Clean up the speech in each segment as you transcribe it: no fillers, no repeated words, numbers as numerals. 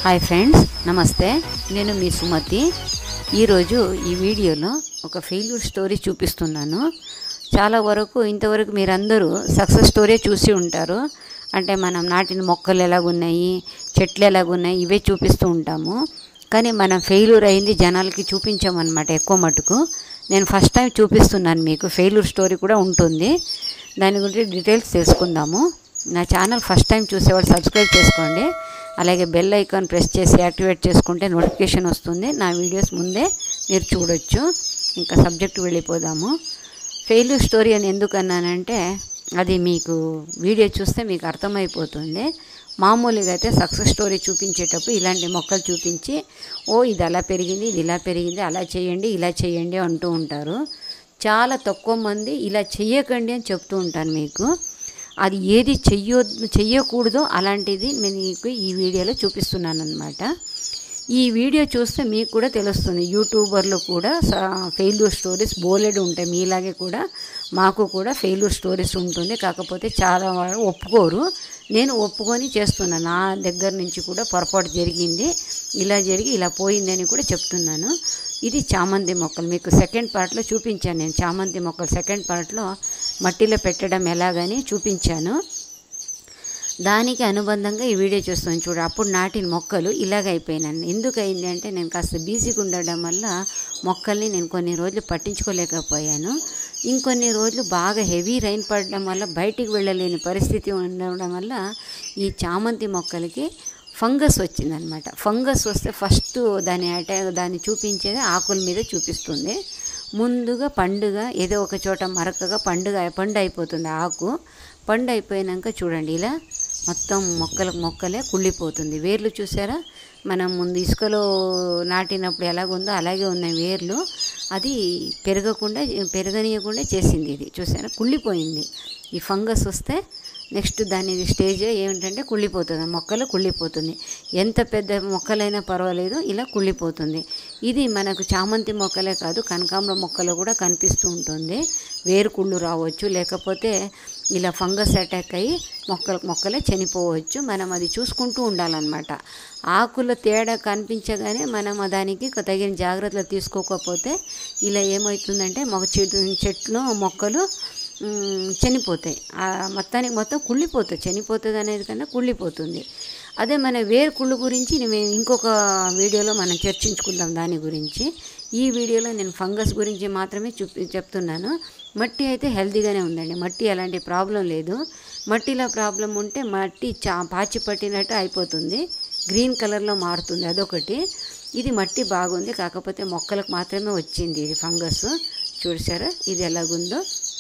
Hi friends, నమస్తే. నేను మీ సుమతి. ఈరోజు ఈ వీడియోలో ఒక ఫెయిల్యూర్ స్టోరీ చూపిస్తున్నాను. చాలా వరకు ఇంతవరకు మీరందరూ సక్సెస్ స్టోరీ చూసి ఉంటారు. అంటే మనం నాటిన మొక్కలు ఎలాగున్నాయి, చెట్లు ఎలాగున్నాయి, ఇవే చూపిస్తూ ఉంటాము. కానీ మనం ఫెయిల్యూర్ అయింది జనాలకి చూపించామన్నమాట ఎక్కువ మటుకు. నేను ఫస్ట్ టైం చూపిస్తున్నాను మీకు. ఫెయిల్యూర్ స్టోరీ కూడా ఉంటుంది, దాని గురించి డీటెయిల్స్ తెలుసుకుందాము. నా ఛానల్ ఫస్ట్ టైం చూసేవాళ్ళు సబ్స్క్రైబ్ చేసుకోండి. అలాగే బెల్ ఐకాన్ ప్రెస్ చేసి యాక్టివేట్ చేసుకుంటే నోటిఫికేషన్ వస్తుంది. నా వీడియోస్ ముందే మీరు చూడొచ్చు. ఇంకా సబ్జెక్ట్ వెళ్ళిపోదాము. ఫెయిల్యూర్ స్టోరీ అని ఎందుకు అన్నానంటే, అది మీకు వీడియో చూస్తే మీకు అర్థమైపోతుంది. మామూలుగా అయితే సక్సెస్ స్టోరీ చూపించేటప్పుడు ఇలాంటి మొక్కలు చూపించి, ఇది అలా పెరిగింది, ఇది ఇలా పెరిగింది, అలా చేయండి, ఇలా చేయండి అంటూ ఉంటారు. చాలా తక్కువ మంది ఇలా చెయ్యకండి అని చెప్తూ ఉంటాను మీకు. అది ఏది చెయ్యకూడదో అలాంటిది మీకు ఈ వీడియోలో చూపిస్తున్నాను అన్నమాట. ఈ వీడియో చూస్తే మీకు కూడా తెలుస్తుంది. యూట్యూబర్లు కూడా ఫెయిల్యూర్ స్టోరీస్ బోలెడు ఉంటాయి. మీలాగే కూడా మాకు కూడా ఫెయిల్యూర్ స్టోరీస్ ఉంటుంది. కాకపోతే చాలా వాళ్ళు ఒప్పుకోరు. నేను ఒప్పుకొని చేస్తున్నాను. నా దగ్గర నుంచి కూడా పొరపాటు జరిగింది, ఇలా జరిగి ఇలా పోయిందని కూడా చెప్తున్నాను. ఇది చామంతి మొక్కలు మీకు సెకండ్ పార్ట్లో చూపించాను. నేను చామంతి మొక్కలు సెకండ్ పార్ట్లో మట్టిలో పెట్టడం ఎలాగని చూపించాను. దానికి అనుబంధంగా ఈ వీడియో చూస్తాను చూడు. అప్పుడు నాటిన మొక్కలు ఇలాగ అయిపోయినాను. ఎందుకు అయింది అంటే, నేను కాస్త బిజీగా ఉండడం వల్ల మొక్కల్ని నేను కొన్ని రోజులు పట్టించుకోలేకపోయాను. ఇంకొన్ని రోజులు బాగా హెవీ రైన్ పడడం వల్ల బయటికి వెళ్ళలేని పరిస్థితి ఉండడం వల్ల ఈ చామంతి మొక్కలకి ఫంగస్ వచ్చిందనమాట. ఫంగస్ వస్తే ఫస్ట్ దాన్ని చూపించేది ఆకుల మీద చూపిస్తుంది. ముందుగా పండుగ ఏదో ఒక చోట మరకగా పండు అయిపోతుంది. ఆకు పండు అయిపోయాక చూడండి, ఇలా మొత్తం మొక్కలే కుళ్ళిపోతుంది. వేర్లు చూసారా, మనం ముందు ఇసుకలో నాటినప్పుడు ఎలాగుందో అలాగే ఉన్నాయి వేర్లు. అది పెరగనీయకుండా చేసింది. ఇది చూసారా, కుళ్ళిపోయింది. ఈ ఫంగస్ వస్తే నెక్స్ట్ దాని స్టేజ్ ఏమిటంటే కుళ్ళిపోతుంది. మొక్కలు కుళ్ళిపోతుంది. ఎంత పెద్ద మొక్కలైనా పర్వాలేదు, ఇలా కుళ్ళిపోతుంది. ఇది మనకు చామంతి మొక్కలే కాదు, కనకాంబరం మొక్కలు కూడా కనిపిస్తూ ఉంటుంది. వేరు కుళ్ళు రావచ్చు, లేకపోతే ఇలా ఫంగస్ అటాక్ అయ్యి మొక్కలే చనిపోవచ్చు. మనం అది చూసుకుంటూ ఉండాలన్నమాట. ఆకుల తేడా కనిపించగానే మనం దానికి తగిన జాగ్రత్తలు తీసుకోకపోతే ఇలా ఏమవుతుందంటే చెట్లు మొక్కలు చనిపోతాయి. మొత్తం కుళ్ళిపోతుంది. చనిపోతుంది అనేది కన్నా కుళ్ళిపోతుంది. అదే మన వేరు కుళ్ళు గురించి మేము ఇంకొక వీడియోలో మనం చర్చించుకుందాం దాని గురించి. ఈ వీడియోలో నేను ఫంగస్ గురించి మాత్రమే చెప్తున్నాను. మట్టి అయితే హెల్తీగానే ఉందండి. మట్టి ఎలాంటి ప్రాబ్లం లేదు. మట్టిలో ప్రాబ్లం ఉంటే మట్టి పాచి పట్టినట్టు అయిపోతుంది, గ్రీన్ కలర్లో మారుతుంది, అదొకటి. ఇది మట్టి బాగుంది, కాకపోతే మొక్కలకు మాత్రమే వచ్చింది ఇది ఫంగస్. చూసారా ఇది ఎలాగుందో.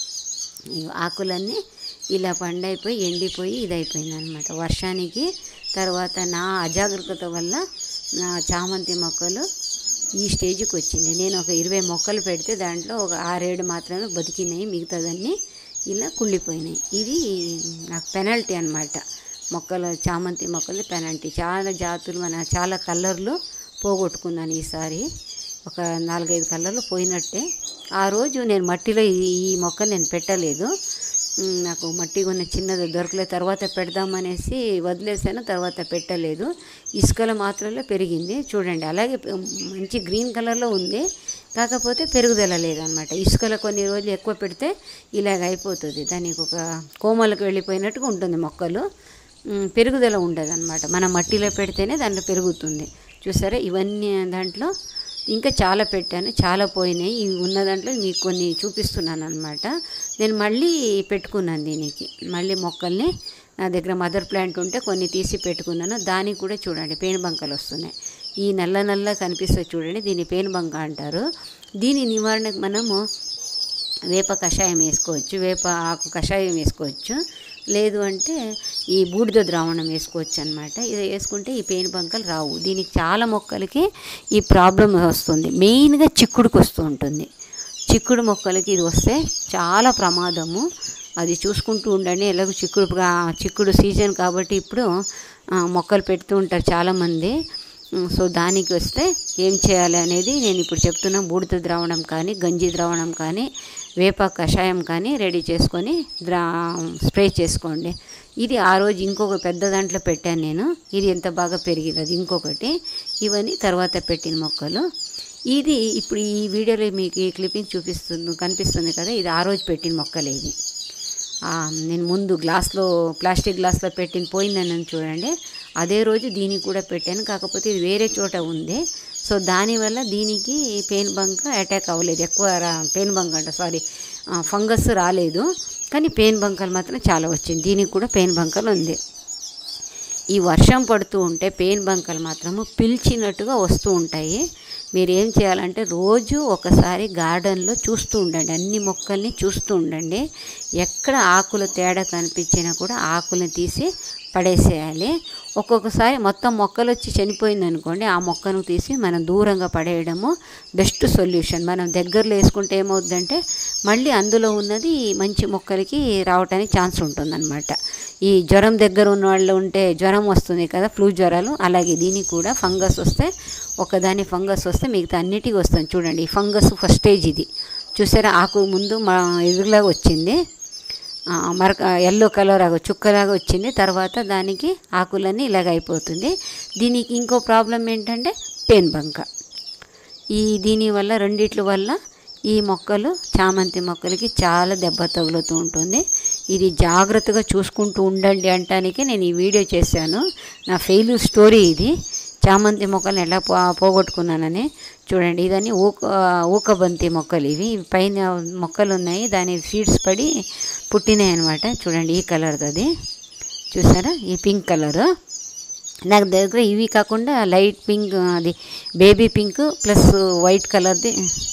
ఆకులన్నీ ఇలా పండైపోయి ఎండిపోయి ఇదైపోయింది అనమాట. వర్షానికి తర్వాత నా అజాగ్రత్త వల్ల నా చామంతి మొక్కలు ఈ స్టేజ్కి వచ్చింది. నేను ఒక 20 మొక్కలు పెడితే దాంట్లో ఒక 6-7 మాత్రమే బతికినాయి, మిగతాదన్నీ ఇలా కుళ్ళిపోయినాయి. ఇది నాకు పెనాల్టీ అనమాట. చామంతి మొక్కలు పెనాల్టీ. చాలా జాతులు చాలా కలర్లు పోగొట్టుకున్నాను ఈసారి. ఒక 4-5 కలర్లు పోయినట్టే. ఆ రోజు నేను మట్టిలో ఈ మొక్క నేను పెట్టలేదు. నాకు మట్టి ఉన్న చిన్నది దొరకలేదు. తర్వాత పెడదామనేసి వదిలేసాను, తర్వాత పెట్టలేదు. ఇసుకలో మాత్రమే పెరిగింది. చూడండి, అలాగే మంచి గ్రీన్ కలర్లో ఉంది, కాకపోతే పెరుగుదల లేదనమాట. ఇసుకలో కొన్ని రోజులు ఎక్కువ పెడితే ఇలాగ అయిపోతుంది. దానికి ఒక కోమలకు వెళ్ళిపోయినట్టుగా ఉంటుంది. మొక్కలు పెరుగుదల ఉండదు అనమాట. మనం మట్టిలో పెడితేనే దాంట్లో పెరుగుతుంది. చూసారా, ఇవన్నీ దాంట్లో ఇంకా చాలా పెట్టాను, చాలా పోయినాయి. ఇవి ఉన్న దాంట్లో మీకు కొన్ని చూపిస్తున్నాను అనమాట. నేను మళ్ళీ పెట్టుకున్నాను దీనికి. మళ్ళీ మొక్కల్ని నా దగ్గర మదర్ ప్లాంట్ ఉంటే కొన్ని తీసి పెట్టుకున్నాను. దానికి కూడా చూడండి పేనుబంకలు వస్తున్నాయి. ఈ నల్ల కనిపిస్తుంది చూడండి, దీన్ని పేనుబంక అంటారు. దీని నివారణకు మనము వేప కషాయం వేసుకోవచ్చు, వేప ఆకు కషాయం వేసుకోవచ్చు, లేదు అంటే ఈ బూడిద ద్రావణం వేసుకోవచ్చు అనమాట. ఇది వేసుకుంటే ఈ పేనుబంకలు రావు. దీనికి చాలా మొక్కలకి ఈ ప్రాబ్లం వస్తుంది. మెయిన్గా చిక్కుడుకి వస్తూ ఉంటుంది. చిక్కుడు మొక్కలకి ఇది వస్తే చాలా ప్రమాదము. అది చూసుకుంటూ ఉండండి. ఎలాగో చిక్కుడు సీజన్ కాబట్టి ఇప్పుడు మొక్కలు పెడుతూ ఉంటారు చాలామంది. సో దానికి వస్తే ఏం చేయాలి అనేది నేను ఇప్పుడు చెప్తున్నా. బూడిద ద్రావణం కానీ, గంజి ద్రావణం కానీ, వేప కషాయం కానీ రెడీ చేసుకొని స్ప్రే చేసుకోండి. ఇది ఆ రోజు ఇంకొక పెద్ద దాంట్లో పెట్టాను నేను. ఇది ఎంత బాగా పెరిగింది, అది ఇంకొకటి. ఇవన్నీ తర్వాత పెట్టిన మొక్కలు. ఇది ఇప్పుడు ఈ వీడియోలో మీకు ఈ క్లిప్పింగ్ కనిపిస్తుంది కదా, ఇది ఆ రోజు పెట్టిన మొక్కలే. ఇది నేను ముందు ప్లాస్టిక్ గ్లాస్లో పోయిందని చూడండి. అదే రోజు దీనికి కూడా పెట్టాను, కాకపోతే ఇది వేరే చోట ఉంది. సో దానివల్ల దీనికి పెయిన్ బంక అటాక్ అవ్వలేదు, ఎక్కువ ఫంగస్ రాలేదు. కానీ పెయిన్ బంకలు మాత్రం చాలా వచ్చింది. దీనికి కూడా పెయిన్ బంకలు ఉంది. ఈ వర్షం పడుతూ ఉంటే పెయిన్ బంకలు మాత్రము పిలిచినట్టుగా వస్తూ ఉంటాయి. మీరు ఏం చేయాలంటే రోజు ఒకసారి గార్డెన్లో చూస్తూ ఉండండి, అన్ని మొక్కల్ని చూస్తూ ఉండండి. ఎక్కడ ఆకులు తేడా కనిపించినా కూడా ఆకుల్ని తీసి పడేసేయాలి. ఒక్కొక్కసారి మొత్తం మొక్కలు వచ్చి చనిపోయింది అనుకోండి, ఆ మొక్కను తీసి మనం దూరంగా పడేయడము బెస్ట్ సొల్యూషన్. మనం దగ్గరలో వేసుకుంటే ఏమవుతుందంటే మళ్ళీ అందులో ఉన్నది మంచి మొక్కలకి రావడానికి ఛాన్స్ ఉంటుందన్నమాట. ఈ జ్వరం దగ్గర ఉన్న వాళ్ళు ఉంటే జ్వరం వస్తుంది కదా, ఫ్లూ జ్వరాలు, అలాగే దీనికి కూడా ఫంగస్ వస్తే, ఒకదాని ఫంగస్ వస్తే మిగతా అన్నిటికీ వస్తుంది. చూడండి, ఈ ఫంగస్ ఫస్ట్ స్టేజ్ ఇది చూసారా, ఆకు ముందు ఎదురులాగా వచ్చింది, ఎల్లో కలర్ చుక్కలాగా వచ్చింది. తర్వాత దానికి ఆకులన్నీ ఇలాగ అయిపోతుంది. దీనికి ఇంకో ప్రాబ్లం ఏంటంటే పెయిన్ బంక. దీనివల్ల రెండిట్ల వల్ల ఈ మొక్కలు, చామంతి మొక్కలకి చాలా దెబ్బ తగులుతూ ఉంటుంది. ఇది జాగ్రత్తగా చూసుకుంటూ ఉండండి అంటానికి నేను ఈ వీడియో చేశాను. నా ఫెయిల్యూర్ స్టోరీ ఇది. చామంతి మొక్కలను ఎలా పోగొట్టుకున్నానని చూడండి. ఇదని ఊకబంతి మొక్కలు ఇవి. పైన మొక్కలు ఉన్నాయి, దాని సీడ్స్ పడి పుట్టినాయి అనమాట. చూడండి, ఈ కలర్ది అది చూసారా, ఈ పింక్ కలరు. నాకు దగ్గర ఇవి కాకుండా లైట్ పింక్, అది బేబీ పింక్ ప్లస్ వైట్ కలర్ది,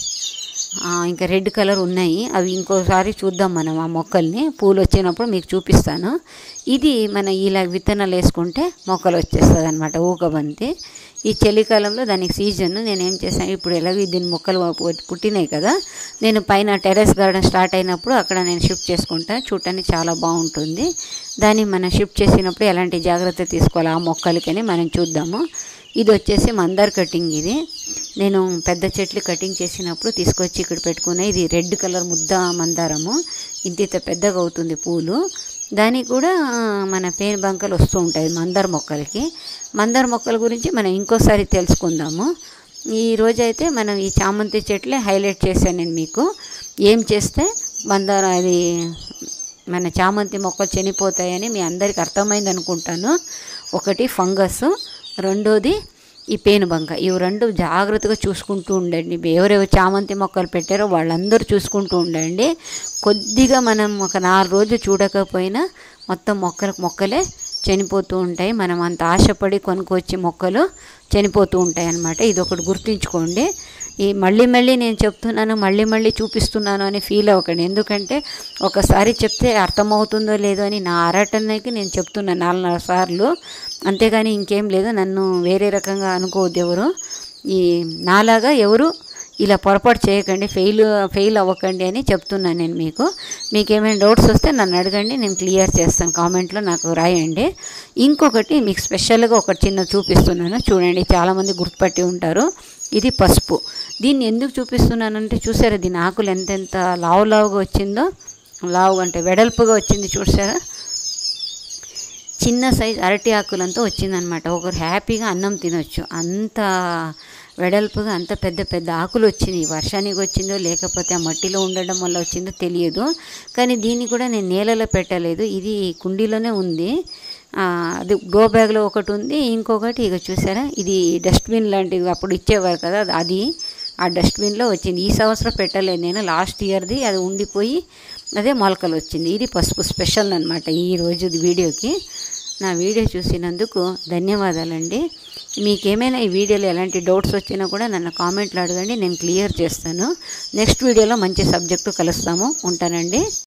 ఇంకా రెడ్ కలర్ ఉన్నాయి. అవి ఇంకోసారి చూద్దాం మనం ఆ మొక్కల్ని. పూలు వచ్చినప్పుడు మీకు చూపిస్తాను. ఇది మన ఇలా విత్తనాలు వేసుకుంటే మొక్కలు వచ్చేస్తుంది అనమాట, ఊకబంతి. ఈ చలికాలంలో దానికి సీజన్. నేను ఏం చేశాను, ఇప్పుడు ఎలాగో దీని మొక్కలు పుట్టినాయి కదా, నేను పైన టెర్రస్ గార్డెన్ స్టార్ట్ అయినప్పుడు అక్కడ నేను షిఫ్ట్ చేసుకుంటా. చూడటానికి చాలా బాగుంటుంది. దాన్ని మనం షిఫ్ట్ చేసినప్పుడు ఎలాంటి జాగ్రత్త తీసుకోవాలి ఆ మొక్కలకని మనం చూద్దాము. ఇది వచ్చేసి మందార కటింగ్. ఇది నేను పెద్ద చెట్లు కటింగ్ చేసినప్పుడు తీసుకొచ్చి ఇక్కడ పెట్టుకున్నాయి. ఇది రెడ్ కలర్ ముద్ద మందారము, ఇంత పెద్దగా అవుతుంది పూలు. దానికి కూడా మన పెయిన్ బంకలు వస్తూ ఉంటాయి మందార మొక్కలకి. మందార మొక్కల గురించి మనం ఇంకోసారి తెలుసుకుందాము. ఈరోజైతే మనం ఈ చామంతి చెట్లే హైలైట్ చేశాను నేను మీకు. ఏం చేస్తే మందార అది మన చామంతి మొక్కలు చనిపోతాయని మీ అందరికీ అర్థమైంది అనుకుంటాను. ఒకటి ఫంగస్, రెండోది ఈ పెయిన్ బంక. ఇవి రెండు జాగ్రత్తగా చూసుకుంటూ ఉండండి. ఎవరెవరు చామంతి మొక్కలు పెట్టారో వాళ్ళందరూ చూసుకుంటూ ఉండండి. కొద్దిగా మనం ఒక 4 రోజులు చూడకపోయినా మొత్తం మొక్కలే చనిపోతూ ఉంటాయి. మనం అంత ఆశపడి కొనుక్కొచ్చి మొక్కలు చనిపోతూ ఉంటాయి అన్నమాట. ఇది ఒకటి గుర్తుంచుకోండి. ఈ మళ్ళీ నేను చెప్తున్నాను, మళ్ళీ చూపిస్తున్నాను అని ఫీల్ అవ్వకండి. ఎందుకంటే ఒకసారి చెప్తే అర్థమవుతుందో లేదో అని నా ఆరాటనకి నేను చెప్తున్నాను 4 సార్లు, అంతేగాని ఇంకేం లేదు. నన్ను వేరే రకంగా అనుకోవద్దు ఎవరు. నాలాగా ఎవరు ఇలా పొరపాటు చేయకండి, ఫెయిల్ అవ్వకండి అని చెప్తున్నాను నేను మీకు. మీకేమైనా డౌట్స్ వస్తే నన్ను అడగండి, నేను క్లియర్ చేస్తాను. కామెంట్లో నాకు రాయండి. ఇంకొకటి మీకు స్పెషల్గా ఒకటి చిన్న చూపిస్తున్నాను చూడండి, చాలామంది గుర్తుపట్టి ఉంటారు. ఇది పసుపు. దీన్ని ఎందుకు చూపిస్తున్నానంటే చూసారా, దీని ఆకులు ఎంతెంత లావుగా వచ్చిందో, లావు అంటే వెడల్పుగా వచ్చింది చూసారా. చిన్న సైజు అరటి ఆకులంతా వచ్చిందనమాట. ఒకరు హ్యాపీగా అన్నం తినొచ్చు, అంత వెడల్పుగా అంత పెద్ద ఆకులు వచ్చినాయి. వర్షానికి వచ్చిందో లేకపోతే ఆ మట్టిలో ఉండడం వల్ల వచ్చిందో తెలియదు. కానీ దీన్ని కూడా నేను నేలలో పెట్టలేదు, ఇది కుండీలోనే ఉంది. అది గ్రో బ్యాగ్లో ఒకటి ఉంది, ఇంకొకటి ఇక చూసారా, ఇది డస్ట్బిన్ లాంటిది అప్పుడు ఇచ్చేవారు కదా, అది ఆ డస్ట్బిన్లో వచ్చింది. ఈ సంవత్సరం పెట్టలేదు నేను, లాస్ట్ ఇయర్ది అది ఉండిపోయి అదే మొలకలు వచ్చింది. ఇది పసుపు స్పెషల్ అనమాట ఈ రోజు వీడియోకి. నా వీడియో చూసినందుకు ధన్యవాదాలండి. మీకేమైనా ఈ వీడియోలో ఎలాంటి డౌట్స్ వచ్చినా కూడా నన్ను కామెంట్లో అడగండి, నేను క్లియర్ చేస్తాను. నెక్స్ట్ వీడియోలో మంచి సబ్జెక్టు కలుస్తాము. ఉంటానండి.